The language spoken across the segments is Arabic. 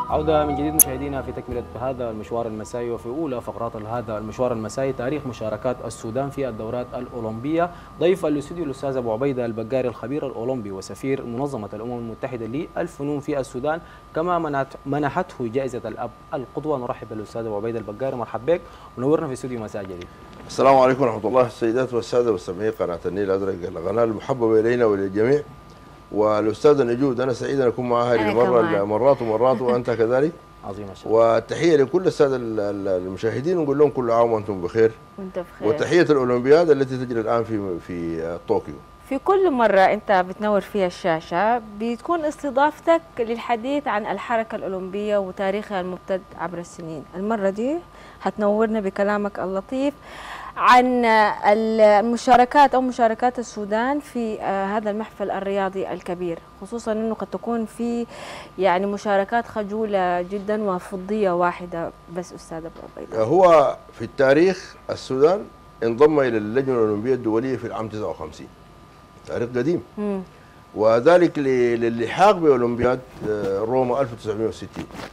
عودة من جديد مشاهدينا في تكملة هذا المشوار المسائي، وفي أولى فقرات هذا المشوار المسائي تاريخ مشاركات السودان في الدورات الأولمبية. ضيف الاستوديو الأستاذ أبو عبيدة البقاري الخبير الأولمبي وسفير منظمة الأمم المتحدة للفنون في السودان، كما منحته جائزة الأب القدوة. نرحب بالأستاذ أبو عبيدة البقاري، مرحبا بك ونورنا في استوديو مساء جديد. السلام عليكم ورحمة الله السيدات والسادة مستمعي قناة النيل الأزرق، القناة المحببة إلينا وللجميع. والأستاذة نجود أنا سعيد أن أكون معها هذه المرة مرات ومرات وأنت كذلك. عظيم ما شاء الله. والتحية لكل السادة المشاهدين، نقول لهم كل عام وأنتم بخير. وأنت بخير. وتحية الأولمبياد التي تجري الآن في طوكيو. في كل مرة أنت بتنور فيها الشاشة بتكون استضافتك للحديث عن الحركة الأولمبية وتاريخها الممتد عبر السنين. المرة دي هتنورنا بكلامك اللطيف عن المشاركات أو مشاركات السودان في هذا المحفل الرياضي الكبير، خصوصا أنه قد تكون في يعني مشاركات خجولة جدا وفضية واحدة بس. أستاذ أبو عبيدة، هو في التاريخ السودان انضم إلى اللجنة الأولمبية الدولية في العام 59، تاريخ قديم. وذلك للحاق بأولمبياد روما 1960.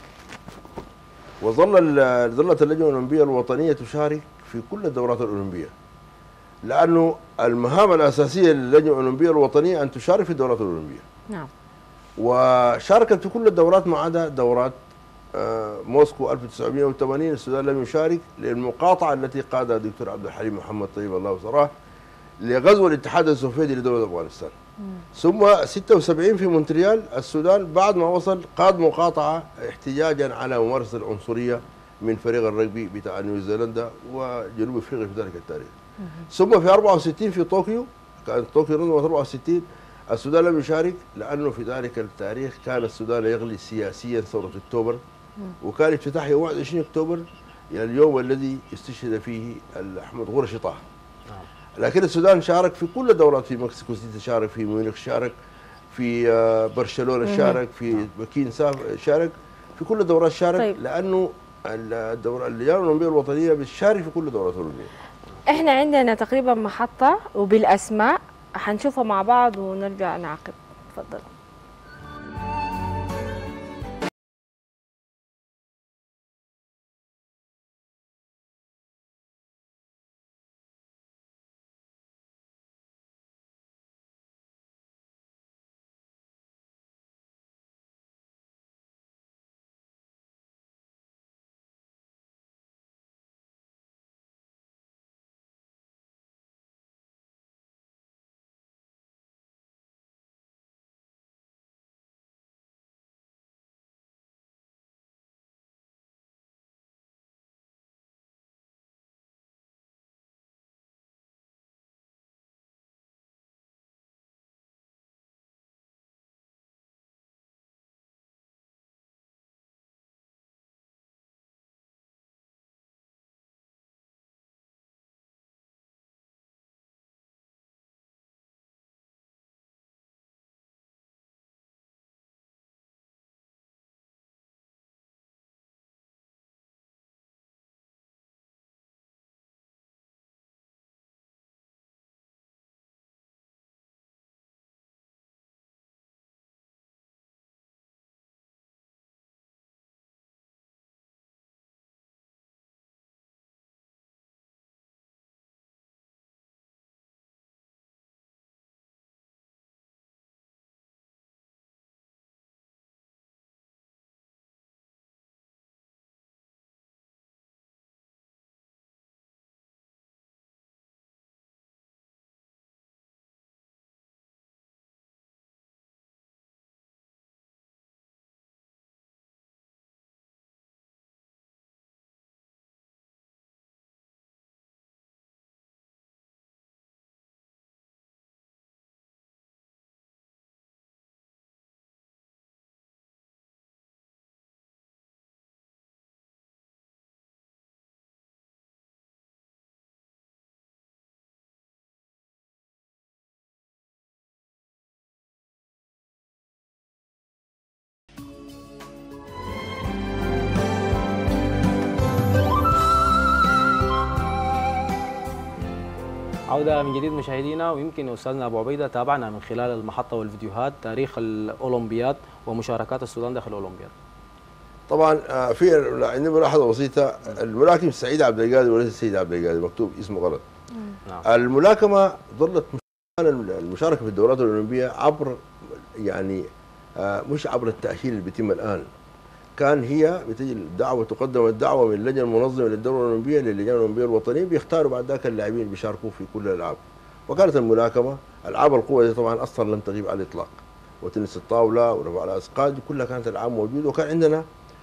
ظلت اللجنة الأولمبية الوطنية تشارك في كل الدورات الأولمبية، لأنه المهام الأساسية للجنة الأولمبية الوطنية أن تشارك في الدورات الأولمبية. نعم. وشاركت في كل الدورات ما عدا دورات موسكو 1980. السودان لم يشارك للمقاطعة التي قادها الدكتور عبد الحليم محمد طيب الله وسراه لغزو الاتحاد السوفيتي لدولة أفغانستان. ثم 76 في مونتريال السودان بعد ما وصل قاد مقاطعة احتجاجا على ممارسة العنصرية من فريق الرجبي بتاع نيوزيلندا وجنوب افريقيا في ذلك التاريخ. ثم في 64 في طوكيو، كانت طوكيو رقم 64، السودان لم يشارك لانه في ذلك التاريخ كان السودان يغلي سياسيا ثورة اكتوبر، وكان افتتاح يوم 21 اكتوبر الى اليوم الذي استشهد فيه احمد غورشي طه. لكن السودان شارك في كل الدورات، في مكسيكو سيتي شارك، في ميونخ شارك، في برشلونة شارك، في بكين شارك، في كل الدورات شارك. طيب. لانه اللجنة الأولمبية الوطنية بتشارك في كل الدورات الأولمبية. احنا عندنا تقريبا محطة وبالأسماء هنشوفها مع بعض ونرجع نعقب. تفضل. عودة من جديد مشاهدينا، ويمكن أستاذنا أبو عبيدة تابعنا من خلال المحطة والفيديوهات تاريخ الأولمبياد ومشاركات السودان داخل الأولمبياد. طبعا في عندنا ملاحظه بسيطه، الملاكم سعيد عبد القادر وليس سيد عبد القادر، مكتوب اسمه غلط. نعم. الملاكمه ظلت المشاركه في الدورات الاولمبيه عبر يعني مش عبر التاهيل اللي بيتم الان. كان هي بتجي الدعوه، تقدم الدعوه من اللجنه المنظمه للدوره الاولمبيه للجنه الاولمبيه الوطنيه، بيختاروا بعد ذاك اللاعبين اللي بيشاركوا في كل الالعاب. وكانت الملاكمه العاب القوه دي طبعا اصلا لم تغيب على الاطلاق، وتنس الطاوله ورفع الاثقال دي كلها كانت العاب موجوده، وكان عندنا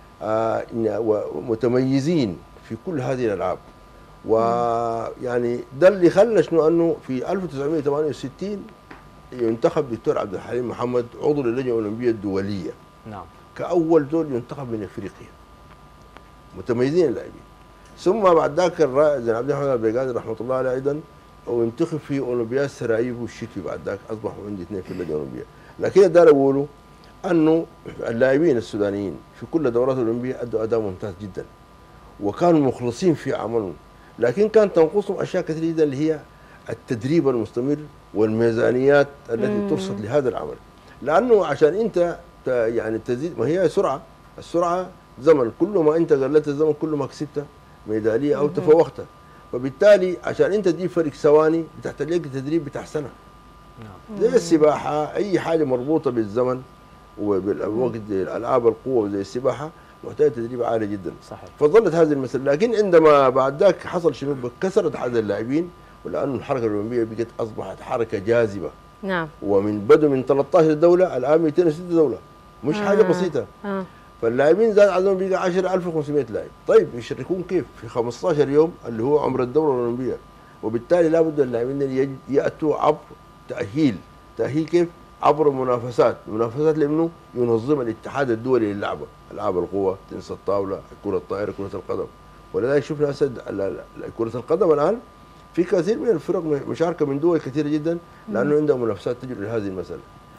متميزين في كل هذه الالعاب. ويعني ده اللي خلى شنو انه في 1968 ينتخب دكتور عبد الحليم محمد عضو للجنه الاولمبيه الدوليه. نعم. كاول دول ينتخب من افريقيا. متميزين اللاعبين. ثم بعد ذاك الرائد زين عبد الحميد عبد القادر رحمه الله عليه ايضا وينتخب في اولمبياد سراييف والشتوي، بعد ذاك اصبحوا عندي اثنين في اللجنه الاولمبيه. لكن دار اقوله انه اللاعبين السودانيين في كل الدورات الاولمبيه ادوا اداء ممتاز جدا وكانوا مخلصين في عملهم، لكن كان تنقصهم اشياء كثيره جدا اللي هي التدريب المستمر والميزانيات التي ترصد لهذا العمل. لانه عشان انت يعني تزيد، ما هي سرعه، السرعه زمن، كل ما انت قللت الزمن كل ما كسبت ميداليه او تفوقت. فبالتالي عشان انت تجيب فرق ثواني بتحتاج لك تدريب بتاع سنه. زي السباحه، اي حاجه مربوطه بالزمن وبالوقت، الالعاب القوه زي السباحه محتاجه تدريب عالي جدا. صحيح. فظلت هذه المساله، لكن عندما بعد ذاك حصل شنو؟ كسرت عدد اللاعبين، ولانه الحركه الاولمبيه بقت اصبحت حركه جاذبه. نعم. ومن بدوا من 13 دوله الان 206 دوله، مش حاجه بسيطه. فاللاعبين زاد عددهم بقى 10500 لاعب. طيب يشاركون كيف؟ في 15 يوم اللي هو عمر الدوره الاولمبيه، وبالتالي لابد اللاعبين ياتوا عبر تاهيل. تاهيل كيف؟ عبر منافسات لانه ينظم الاتحاد الدولي للعبه، العاب القوه، تنس الطاوله، كره الطائره، كره القدم. ولذلك شفنا كره القدم الان في كثير من الفرق مشاركه من دول كثيره جدا، لانه عندهم منافسات تجري لهذه المساله.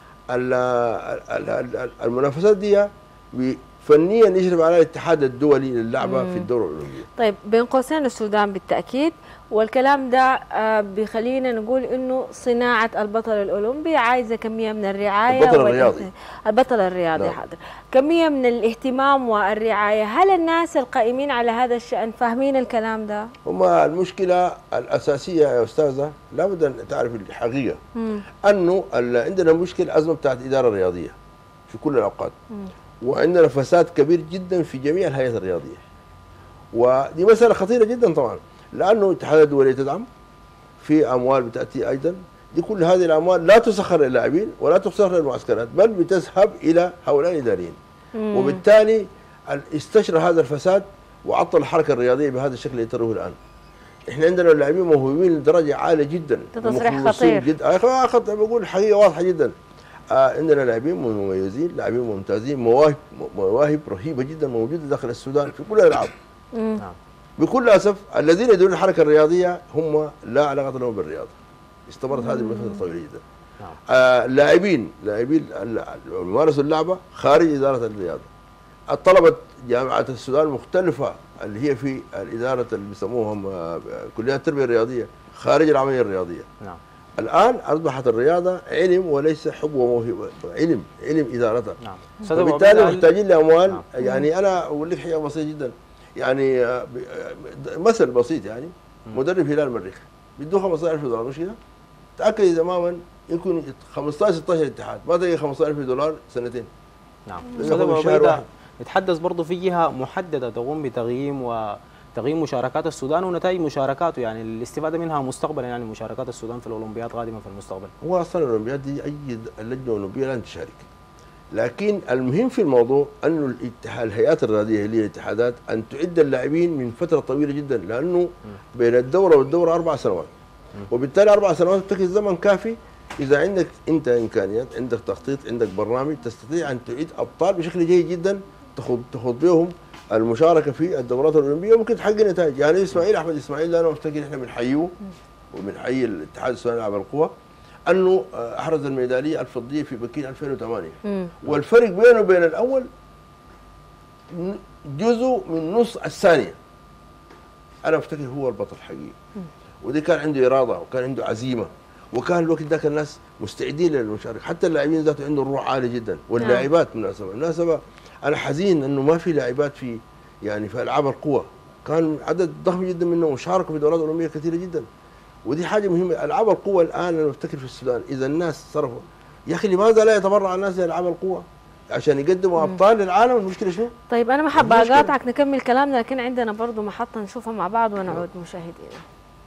المنافسات دي فنيا يشرف على الاتحاد الدولي للعبه في الدوره الاولمبيه. طيب بين قوسين السودان بالتاكيد، والكلام ده بيخلينا نقول انه صناعه البطل الاولمبي عايزه كميه من الرعايه. البطل الرياضي نعم. حاضر، كميه من الاهتمام والرعايه. هل الناس القائمين على هذا الشان فاهمين الكلام ده؟ هم المشكله الاساسيه يا استاذه، لابد ان تعرف الحقيقه انه عندنا مشكله، ازمه بتاعت الاداره الرياضيه في كل الاوقات. وعندنا فساد كبير جدا في جميع الهيئات الرياضيه. ودي مساله خطيره جدا طبعا، لانه الاتحاد الدولي تدعم، في اموال بتاتي ايضا، دي كل هذه الاموال لا تسخر للاعبين ولا تسخر للمعسكرات، بل بتذهب الى هؤلاء الاداريين. وبالتالي استشرى هذا الفساد وعطل الحركه الرياضيه بهذا الشكل اللي تروه الان. احنا عندنا اللاعبين موهوبين لدرجه عاليه جدا، تصريح خطير جدا. بقول الحقيقه واضحه جدا. عندنا لاعبين مميزين، لاعبين ممتازين، مواهب رهيبه جدا موجوده داخل السودان في كل الالعاب. بكل اسف الذين يديرون الحركه الرياضيه هم لا علاقه لهم بالرياضه. استمرت هذه المساله طويله جدا. لاعبين ممارسوا اللعبه خارج اداره الرياضه. الطلبه جامعات السودان المختلفه اللي هي في الاداره اللي بيسموهم كليات التربيه الرياضيه خارج العمليه الرياضيه. نعم. الان اصبحت الرياضه علم وليس حب وموهبه، علم ادارتها. نعم. وبالتالي محتاجين لاموال. نعم. يعني انا اقول لك حاجه بسيطه جدا، يعني مثل بسيط، يعني مدرب هلال المريخ بيدوه $15,000 مش كده؟ تاكد تماما يمكن 15 16 اتحاد ما تلاقي $15,000 سنتين. نعم. استاذ نتحدث برضه في جهه محدده تقوم بتقييم مشاركات السودان ونتائج مشاركاته، يعني الاستفاده منها مستقبلا، يعني مشاركات السودان في الاولمبياد قادمه في المستقبل. هو اصلا الاولمبياد دي اي اللجنه الاولمبيه لن تشارك، لكن المهم في الموضوع انه الهيئات الرياضيه اللي هي الاتحادات ان تعد اللاعبين من فتره طويله جدا، لانه بين الدوره والدوره 4 سنوات، وبالتالي 4 سنوات تكفي زمن كافي. اذا عندك انت امكانيات، عندك تخطيط، عندك برنامج، تستطيع ان تعيد ابطال بشكل جيد جدا تخوض بهم المشاركه في الدورات الاولمبيه وممكن تحقق نتائج. يعني اسماعيل احمد اسماعيل انا مفتكر احنا بنحييه وبنحيي الاتحاد السوداني للعاب القوى انه احرز الميداليه الفضيه في بكين 2008. والفرق بينه وبين الاول جزء من نص الثانيه. انا افتكر هو البطل الحقيقي. ودي كان عنده اراده وكان عنده عزيمه، وكان الوقت ذاك الناس مستعدين للمشاركه، حتى اللاعبين ذاته عندهم روح عالي جدا، واللاعبات بالمناسبه انا حزين انه ما في لاعبات في يعني في العاب القوى، كان عدد ضخم جدا منهم شاركوا في دورات اولمبيه كثيره جدا، ودي حاجه مهمه. العاب القوى الان انا بفتكر في السودان اذا الناس صرفوا، يا اخي لماذا لا يتبرع الناس لالعاب القوى عشان يقدموا ابطال للعالم؟ المشكله شنو؟ طيب انا ما حابه اقاطعك، نكمل كلامنا، لكن عندنا برضه محطه نشوفها مع بعض ونعود مشاهدينا.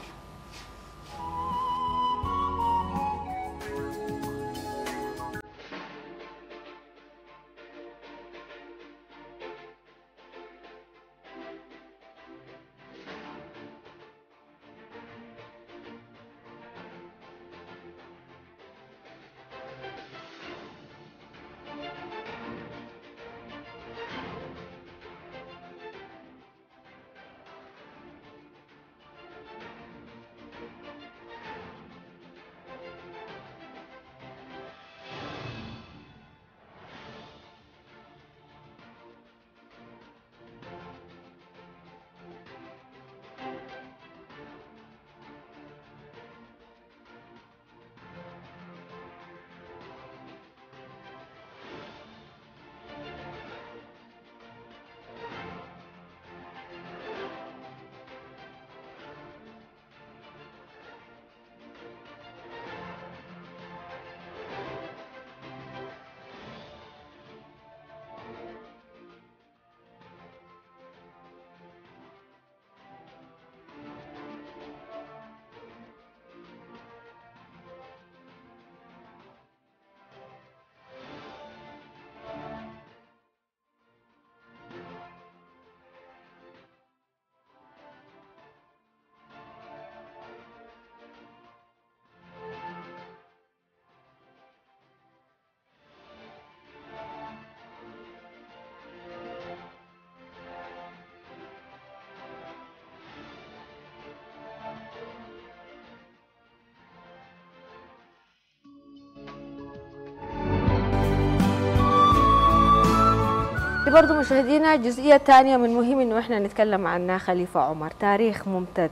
دي برضه مشاهدينا جزئية تانية من مهم انه احنا نتكلم عنها، خليفة عمر، تاريخ ممتد.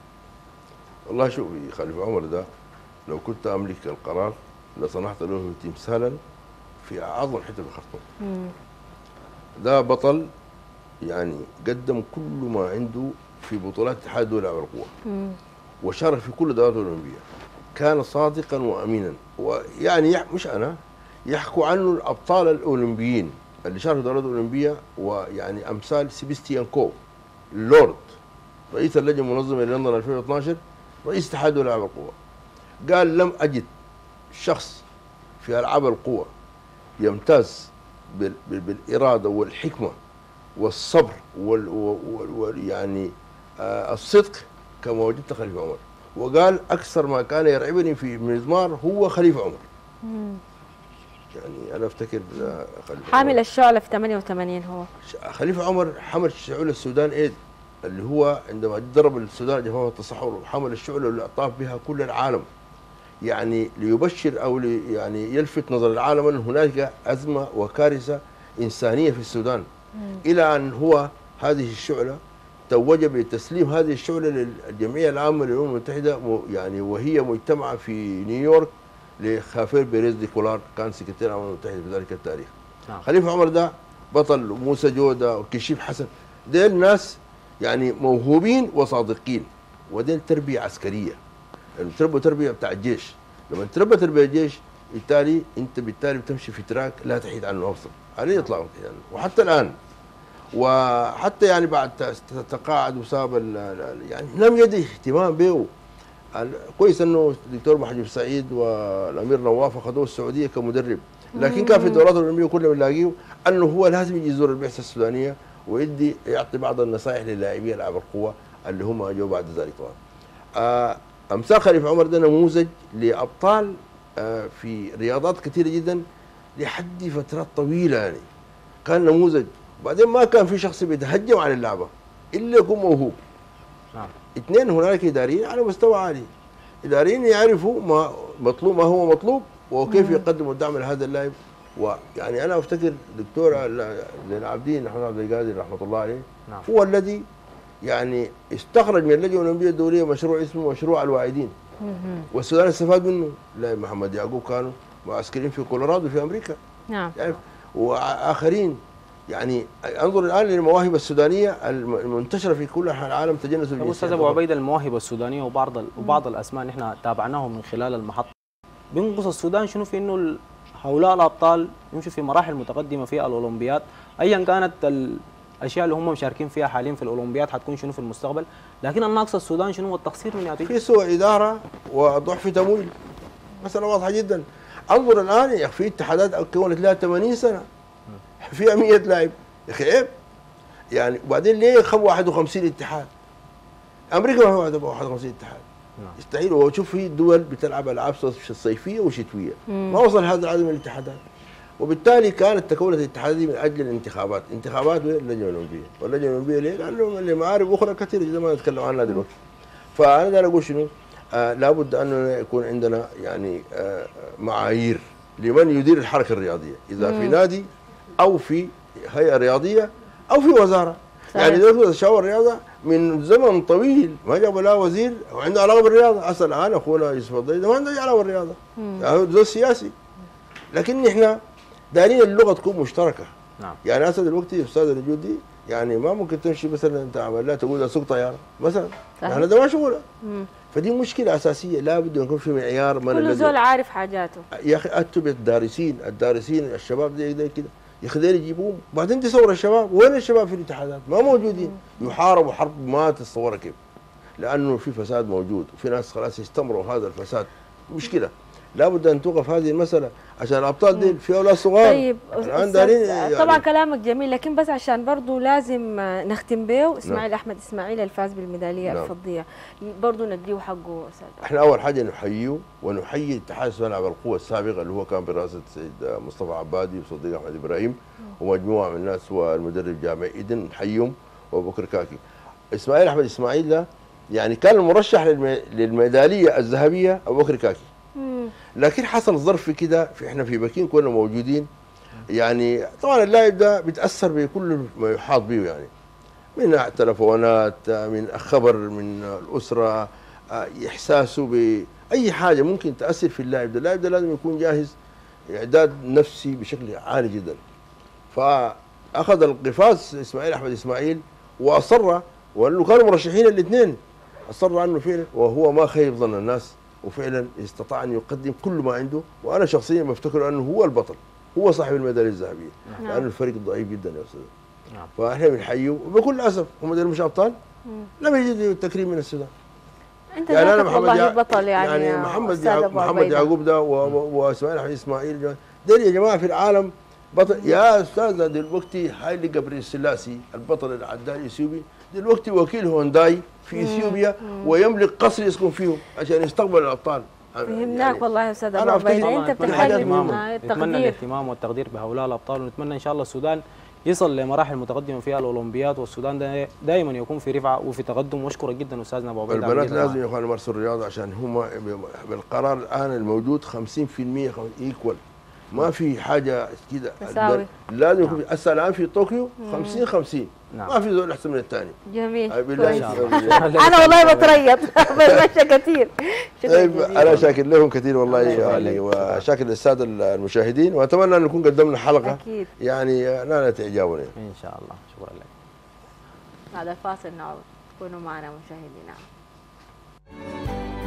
والله شوفي خليفه عمر ده لو كنت املك القرار لصنعت له تمثالا في اعظم حته في الخرطوم. ده بطل يعني قدم كل ما عنده في بطولات اتحاد الدولي للعاب القوى وشارك في كل الدورات الاولمبيه، كان صادقا وامينا، ويعني مش انا يحكوا عنه الابطال الاولمبيين اللي شاركوا في الدورات الاولمبيه، ويعني امثال سيبستيان كو لورد رئيس اللجنه المنظمه للندن 2012 رئيس اتحاد الدولي للعاب القوى، قال لم اجد شخص في العاب القوى يمتاز بالاراده والحكمه والصبر يعني الصدق كما وجدت خليفه عمر. وقال اكثر ما كان يرعبني في مزمار هو خليفه عمر. يعني انا افتكر خليفه حامل الشعله في 88 هو خليفه عمر حمل شعله السودان ايد اللي هو عندما ضرب السودان جفاف التصحر وحمل الشعله اللي اطاف بها كل العالم، يعني ليبشر او يعني يلفت نظر العالم ان هناك ازمه وكارثه انسانيه في السودان، الى ان هو هذه الشعله توج بتسليم هذه الشعله للجمعيه العامه للامم المتحده، يعني وهي مجتمعه في نيويورك لخافير بيريز دي كولار كان سكرتير الامم المتحده في ذلك التاريخ. خليفه عمر ده بطل، موسى جوده وكشيف حسن، ديل ناس يعني موهوبين وصادقين، وديل تربيه عسكريه، يعني تربوا تربيه بتاع الجيش. لما تربى تربيه الجيش بالتالي انت بتمشي في تراك لا تحيد عنه افضل، عليه اطلاقا يعني. وحتى الان وحتى يعني بعد تقاعد وساب يعني لم يدي اهتمام به. كويس انه الدكتور محمد سعيد والامير نواف اخذوه السعوديه كمدرب، لكن كان في الدورات الاولمبيه كلنا بنلاقيه انه هو لازم يجي يزور البعثه السودانيه يعطي بعض النصائح للاعبين العاب القوى اللي هم جو بعد ذلك طبعا. امثال خليفه عمر ده نموذج لابطال في رياضات كثيره جدا لحد فترات طويله، يعني كان نموذج. بعدين ما كان في شخص بيتهجم عن اللعبه الا يكون موهوب. اثنين، هنالك اداريين على مستوى عالي، اداريين يعرفوا ما مطلوب، ما هو مطلوب، وكيف يقدموا الدعم لهذا اللاعب. ويعني انا افتكر الدكتور زين العابدين محمد عبد القادر رحمه الله عليه هو الذي يعني استخرج من اللجنه الاولمبيه الدوليه مشروع اسمه مشروع الواعدين، والسودان استفاد منه. لا محمد يعقوب كانوا معسكرين في كولورادو في امريكا، يعني واخرين يعني انظر الان للمواهب السودانيه المنتشره في كل انحاء العالم تجنس طب الجنسيه. استاذ ابو عبيده، المواهب السودانيه وبعض الاسماء نحن تابعناهم من خلال المحطه، بينقص السودان شنو في انه هؤلاء الابطال يمشوا في مراحل متقدمه في الاولمبياد، ايا كانت الاشياء اللي هم مشاركين فيها حاليا في الاولمبياد حتكون شنو في المستقبل، لكن الناقص السودان شنو هو التقصير من يعطيه؟ في سوء اداره وضعف تمويل، مساله واضحه جدا. انظر الان يا اخي في اتحادات كونت لها 80 سنه فيها 100 لاعب، يا اخي عيب يعني. وبعدين ليه 51 اتحاد؟ امريكا ما فيها 51 اتحاد، يستحيل. وشوف في دول بتلعب العاب صيفيه وشتويه ما وصل هذا العدد من الاتحادات، وبالتالي كانت تكونت الاتحادات دي من اجل الانتخابات، انتخابات اللجنه الاولمبيه، واللجنه الاولمبيه ليه؟ لانه لمعارف اخرى كثيره جدا ما نتكلم عنها دلوقتي. فانا داير اقول شنو؟ لابد انه يكون عندنا يعني معايير لمن يدير الحركه الرياضيه، اذا في نادي او في هيئه رياضيه او في وزاره. صحيح. يعني دكتور شاور الرياضه من زمن طويل ما جابوا لا وزير وعنده علاقه بالرياضه، اصلا الان اخونا يوسف الضيدي ما عنده علاقه بالرياضه، يعني ده سياسي. لكن احنا دارين اللغه تكون مشتركه. نعم. يعني هسه دلوقتي استاذ الوجودي يعني ما ممكن تمشي مثلا انت عمل لا تقول اسوق طياره مثلا، يعني ده ما شغله. فدي مشكله اساسيه، لابد يكون في معيار من كل زول عارف حاجاته. يا اخي اتوا الدارسين الشباب زي كده يا اخي دول يجيبوهم، وبعدين تصور الشباب، وين الشباب في الاتحادات؟ ما موجودين، يحاربوا حرب ما تتصورها كيف، لانه في فساد موجود وفي ناس خلاص يستمروا هذا الفساد، مشكله. لابد ان توقف هذه المساله عشان الابطال دي في اولاد صغار. طيب يعني طبعا كلامك جميل، لكن بس عشان برضه لازم نختم به اسماعيل احمد اسماعيل الفاز بالميداليه الفضيه، برضه نديه حقه استاذ. احنا اول حاجه نحييه ونحيي الاتحاد السوداني على القوه السابقه اللي هو كان برئاسه السيد مصطفى عبادي وصديق احمد ابراهيم ومجموعه من الناس والمدرب جامع ايدن، نحييهم وابو بكر كاكي. اسماعيل احمد اسماعيل ده يعني كان المرشح للميداليه الذهبيه ابو بكر كاكي. لكن حصل ظرف كده، احنا في بكين كنا موجودين، يعني طبعا اللاعب ده بيتاثر بكل ما يحاط به، يعني من تلفونات، من خبر من الاسره، احساسه باي حاجه ممكن تاثر في اللاعب ده. اللاعب ده لازم يكون جاهز اعداد نفسي بشكل عالي جدا. فاخذ القفاز اسماعيل احمد اسماعيل واصر، وانه كانوا مرشحين الاثنين، اصر عنه فعلا وهو ما خيب ظن الناس، وفعلا استطاع ان يقدم كل ما عنده. وانا شخصيا بفتكر انه هو البطل، هو صاحب الميداليه الذهبيه، لانه الفريق ضعيف جدا يا استاذ. فاحنا بنحييه، وبكل اسف هم دول مش ابطال، لم يجدوا تكريم من السودان. انت يعني انا والله بطل يعني محمد يعقوب ده واسماعيل احمد اسماعيل دول يا جماعه في العالم بطل. يا استاذ دلوقتي هايلي جبريل السلاسي البطل العداء الاثيوبي دلوقتي وكيل هونداي في اثيوبيا ويملك قصر يسكن فيه عشان يستقبل الابطال. فهمناك يعني والله يا استاذ ابو عبيده، انت بتحتاج نتمنى الاهتمام والتقدير بهؤلاء الابطال، ونتمنى ان شاء الله السودان يصل لمراحل متقدمه فيها الاولمبياد، والسودان دائما يكون في رفعه وفي تقدم. واشكرك جدا استاذنا ابو عبيده. البنات لازم يا اخوان يمارسوا الرياضه عشان هم بالقرار الان الموجود 50% ايكوال، ما في حاجه كده، لازم يكون هسه الان في طوكيو 50-50. ما في زول احسن من الثاني. جميل انا والله بتريض بالمشي كثير. طيب انا شاكر لهم كثير والله يعني، وشاكر للساده المشاهدين، واتمنى ان نكون قدمنا حلقه أكيد. يعني نالت اعجابنا ان شاء الله. شكرا لك. بعد الفاصل نعود، كونوا معنا مشاهدينا.